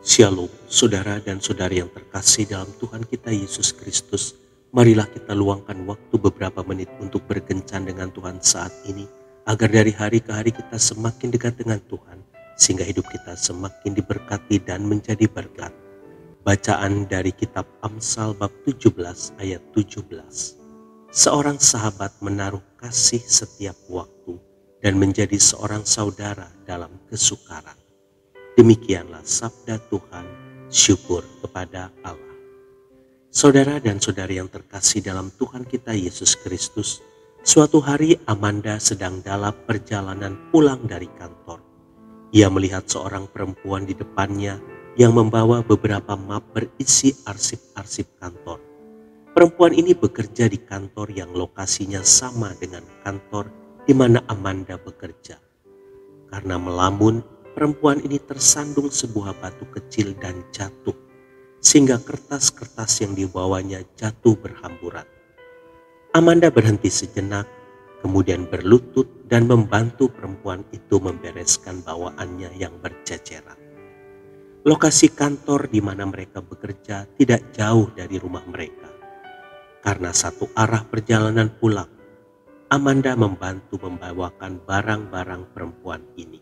Shalom, saudara dan saudari yang terkasih dalam Tuhan kita Yesus Kristus. Marilah kita luangkan waktu beberapa menit untuk berkencan dengan Tuhan saat ini, agar dari hari ke hari kita semakin dekat dengan Tuhan, sehingga hidup kita semakin diberkati dan menjadi berkat. Bacaan dari kitab Amsal bab 17 ayat 17. Seorang sahabat menaruh kasih setiap waktu dan menjadi seorang saudara dalam kesukaran. Demikianlah sabda Tuhan, syukur kepada Allah. Saudara dan saudari yang terkasih dalam Tuhan kita Yesus Kristus, suatu hari Amanda sedang dalam perjalanan pulang dari kantor. Ia melihat seorang perempuan di depannya yang membawa beberapa map berisi arsip-arsip kantor. Perempuan ini bekerja di kantor yang lokasinya sama dengan kantor di mana Amanda bekerja. Karena melamun, perempuan ini tersandung sebuah batu kecil dan jatuh, sehingga kertas-kertas yang dibawanya jatuh berhamburan. Amanda berhenti sejenak, kemudian berlutut dan membantu perempuan itu membereskan bawaannya yang berceceran. Lokasi kantor di mana mereka bekerja tidak jauh dari rumah mereka. Karena satu arah perjalanan pulang, Amanda membantu membawakan barang-barang perempuan ini.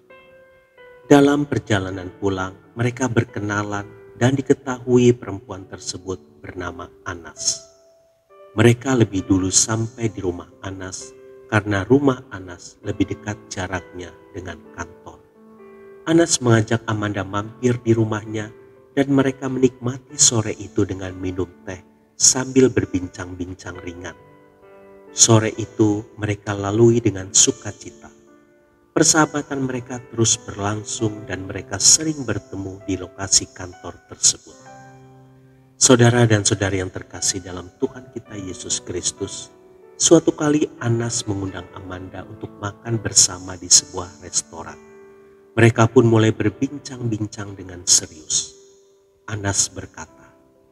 Dalam perjalanan pulang, mereka berkenalan dan diketahui perempuan tersebut bernama Anas. Mereka lebih dulu sampai di rumah Anas karena rumah Anas lebih dekat jaraknya dengan kantor. Anas mengajak Amanda mampir di rumahnya dan mereka menikmati sore itu dengan minum teh sambil berbincang-bincang ringan. Sore itu mereka lalui dengan sukacita. Persahabatan mereka terus berlangsung dan mereka sering bertemu di lokasi kantor tersebut. Saudara dan saudari yang terkasih dalam Tuhan kita Yesus Kristus, suatu kali Anas mengundang Amanda untuk makan bersama di sebuah restoran. Mereka pun mulai berbincang-bincang dengan serius. Anas berkata,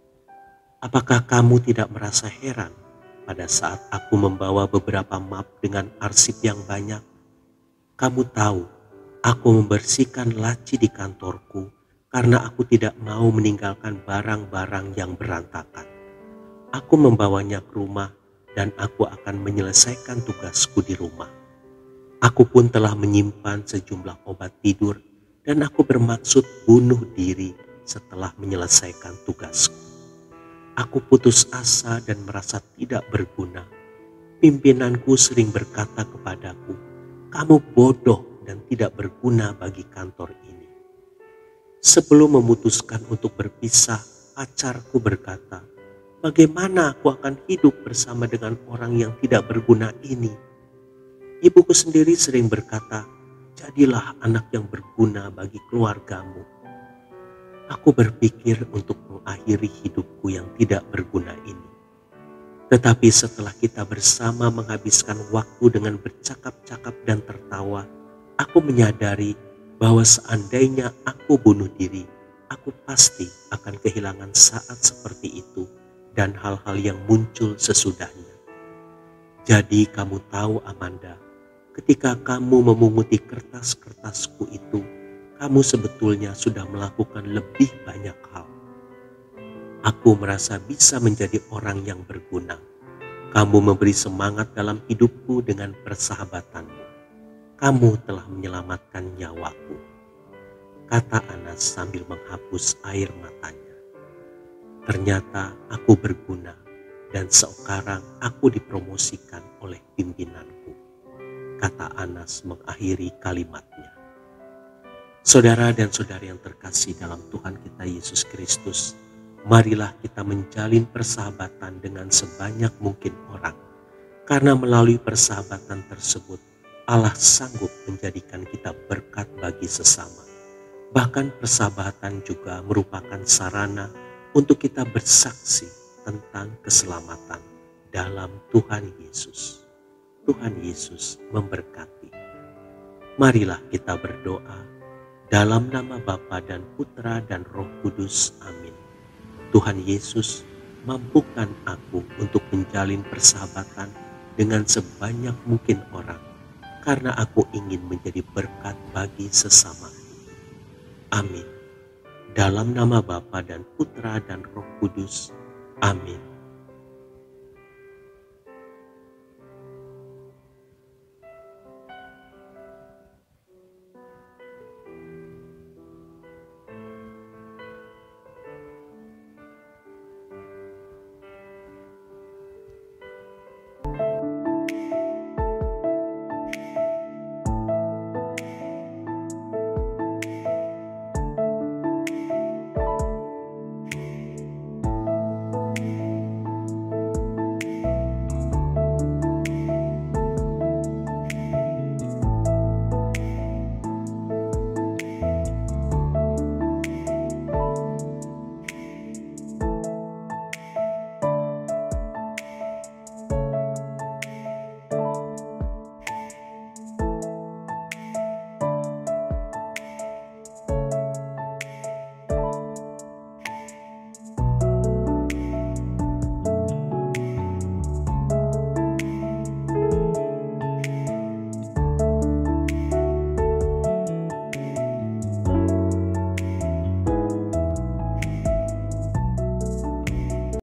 "Apakah kamu tidak merasa heran pada saat aku membawa beberapa map dengan arsip yang banyak? Kamu tahu, aku membersihkan laci di kantorku karena aku tidak mau meninggalkan barang-barang yang berantakan. Aku membawanya ke rumah dan aku akan menyelesaikan tugasku di rumah. Aku pun telah menyimpan sejumlah obat tidur dan aku bermaksud bunuh diri setelah menyelesaikan tugasku. Aku putus asa dan merasa tidak berguna. Pimpinanku sering berkata kepadaku, 'Kamu bodoh dan tidak berguna bagi kantor ini.' Sebelum memutuskan untuk berpisah, pacarku berkata, 'Bagaimana aku akan hidup bersama dengan orang yang tidak berguna ini?' Ibuku sendiri sering berkata, 'Jadilah anak yang berguna bagi keluargamu.' Aku berpikir untuk mengakhiri hidupku yang tidak berguna ini. Tetapi setelah kita bersama menghabiskan waktu dengan bercakap-cakap dan tertawa, aku menyadari bahwa seandainya aku bunuh diri, aku pasti akan kehilangan saat seperti itu dan hal-hal yang muncul sesudahnya. Jadi kamu tahu Amanda, ketika kamu memunguti kertas-kertasku itu, kamu sebetulnya sudah melakukan lebih banyak hal. Aku merasa bisa menjadi orang yang berguna. Kamu memberi semangat dalam hidupku dengan persahabatanmu. Kamu telah menyelamatkan nyawaku," kata Anas sambil menghapus air matanya. "Ternyata aku berguna dan sekarang aku dipromosikan oleh pimpinanku," kata Anas mengakhiri kalimatnya. Saudara dan saudari yang terkasih dalam Tuhan kita Yesus Kristus, marilah kita menjalin persahabatan dengan sebanyak mungkin orang. Karena melalui persahabatan tersebut, Allah sanggup menjadikan kita berkat bagi sesama. Bahkan persahabatan juga merupakan sarana untuk kita bersaksi tentang keselamatan dalam Tuhan Yesus. Tuhan Yesus memberkati. Marilah kita berdoa. Dalam nama Bapa dan Putra dan Roh Kudus, amin. Tuhan Yesus, mampukan aku untuk menjalin persahabatan dengan sebanyak mungkin orang, karena aku ingin menjadi berkat bagi sesama. Amin. Dalam nama Bapa dan Putra dan Roh Kudus. Amin.